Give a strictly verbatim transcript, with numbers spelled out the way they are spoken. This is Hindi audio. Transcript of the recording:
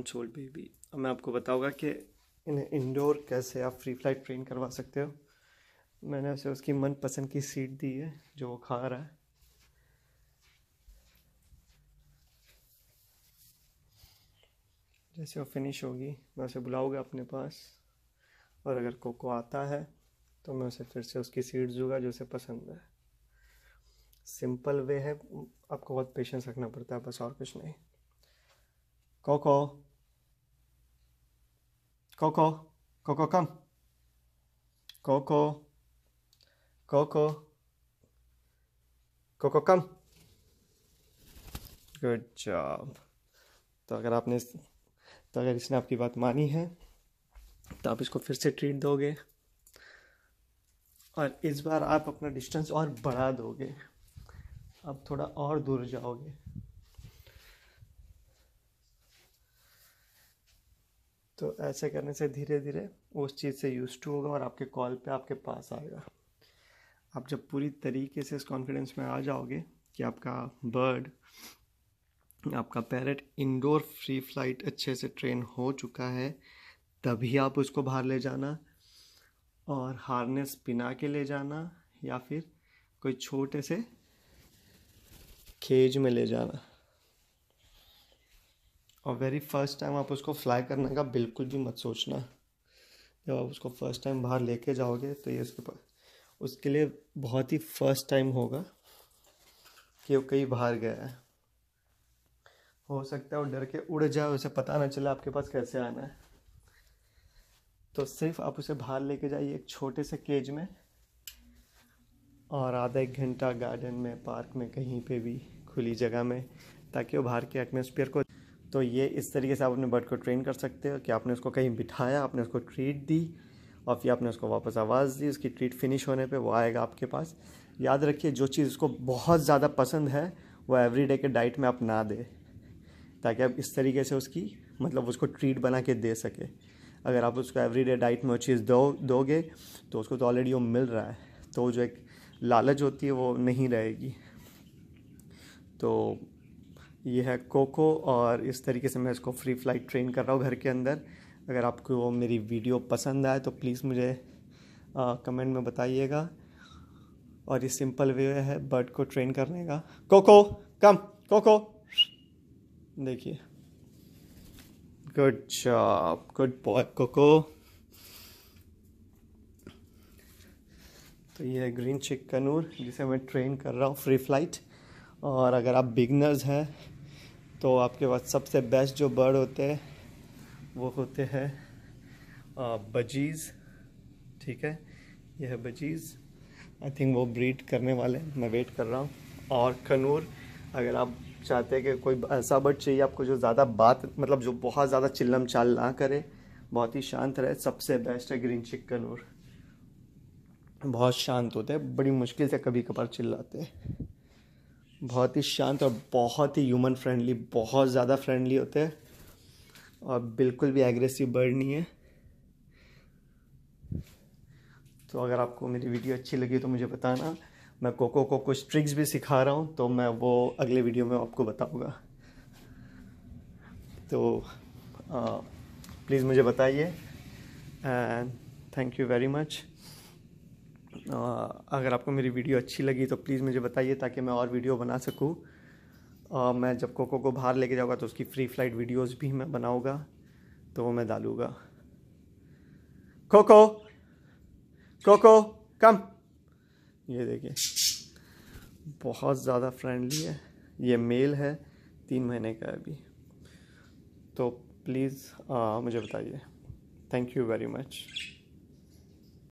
Months old baby. अब मैं आपको बताऊंगा कि इन्हें इंडोर कैसे आप फ्री फ्लाइट ट्रेन करवा सकते हो। मैंने उसे उसकी मनपसंद की सीट दी है जो वो खा रहा है। जैसे वो फिनिश होगी मैं उसे बुलाऊंगा अपने पास, और अगर कोको आता है तो मैं उसे फिर से उसकी सीट दूंगा जो उसे पसंद है। सिंपल वे है, आपको बहुत पेशेंस रखना पड़ता है, बस और कुछ नहीं। Coco Coco Coco come, Coco Coco Coco come, good job. तो अगर आपने तो अगर इसने आपकी बात मानी है तो आप इसको फिर से ट्रीट दोगे, और इस बार आप अपना डिस्टेंस और बढ़ा दोगे, आप थोड़ा और दूर जाओगे। तो ऐसे करने से धीरे धीरे वो उस चीज़ से यूज टू होगा और आपके कॉल पे आपके पास आएगा। आप जब पूरी तरीके से इस कॉन्फिडेंस में आ जाओगे कि आपका बर्ड, आपका पैरट इंडोर फ्री फ्लाइट अच्छे से ट्रेन हो चुका है, तभी आप उसको बाहर ले जाना, और हार्नेस पिना के ले जाना या फिर कोई छोटे से केज में ले जाना। और वेरी फर्स्ट टाइम आप उसको फ्लाई करने का बिल्कुल भी मत सोचना। जब आप उसको फर्स्ट टाइम बाहर लेके जाओगे तो ये उसके पास उसके लिए बहुत ही फर्स्ट टाइम होगा कि वो कहीं बाहर गया है। हो सकता है वो डर के उड़ जाए, उसे पता ना चले आपके पास कैसे आना है। तो सिर्फ आप उसे बाहर लेके जाइए एक छोटे से केज में, और आधा एक घंटा गार्डन में, पार्क में, कहीं पे भी खुली जगह में, ताकि वो बाहर के एटमॉस्फेयर को। तो ये इस तरीके से आप अपने बर्ड को ट्रेन कर सकते हो कि आपने उसको कहीं बिठाया, आपने उसको ट्रीट दी, और फिर आपने उसको वापस आवाज़ दी। उसकी ट्रीट फिनिश होने पे वो आएगा आपके पास। याद रखिए, जो चीज़ उसको बहुत ज़्यादा पसंद है वो एवरीडे के डाइट में आप ना दे, ताकि आप इस तरीके से उसकी मतलब उसको ट्रीट बना के दे सके। अगर आप उसको एवरीडे डाइट में वो चीज़ दो दोगे तो उसको तो ऑलरेडी वो मिल रहा है, तो जो एक लालच होती है वो नहीं रहेगी। तो ये है कोको, और इस तरीके से मैं इसको फ्री फ्लाइट ट्रेन कर रहा हूँ घर के अंदर। अगर आपको वो मेरी वीडियो पसंद आए तो प्लीज़ मुझे कमेंट में बताइएगा। और ये सिंपल वे है बर्ड को ट्रेन करने का। कोको कम, कोको देखिए, good job, good boy Coco. तो ये है ग्रीन चिक कनूर जिसे मैं ट्रेन कर रहा हूँ फ्री फ्लाइट। और अगर आप बिगनर्स हैं तो आपके पास सबसे बेस्ट जो बर्ड होते हैं वो होते हैं बजीज़। ठीक है, यह है बजीज़। आई थिंक वो ब्रीड करने वाले हैं, मैं वेट कर रहा हूँ। और कनूर, अगर आप चाहते हैं कि कोई ऐसा बर्ड चाहिए आपको जो ज़्यादा बात मतलब जो बहुत ज़्यादा चिल्लम चाल ना करे, बहुत ही शांत रहे, सबसे बेस्ट है ग्रीन चिक कनूर। बहुत शांत होते हैं, बड़ी मुश्किल से कभी कभार चिल्लाते हैं। बहुत ही शांत और बहुत ही ह्यूमन फ्रेंडली, बहुत ज़्यादा फ्रेंडली होते हैं, और बिल्कुल भी एग्रेसिव बर्ड नहीं है। तो अगर आपको मेरी वीडियो अच्छी लगी तो मुझे बताना। मैं कोको को कुछ ट्रिक्स भी सिखा रहा हूँ, तो मैं वो अगले वीडियो में आपको बताऊँगा। तो प्लीज़ मुझे बताइए, and thank you very much. अगर आपको मेरी वीडियो अच्छी लगी तो प्लीज़ मुझे बताइए, ताकि मैं और वीडियो बना सकूँ। uh, मैं जब कोको को बाहर लेके जाऊँगा तो उसकी फ्री फ्लाइट वीडियोस भी मैं बनाऊँगा, तो वो मैं डालूँगा। कोको कोको कम, ये देखिए बहुत ज़्यादा फ्रेंडली है। ये मेल है, तीन महीने का है अभी। तो प्लीज़ मुझे बताइए। Thank you very much.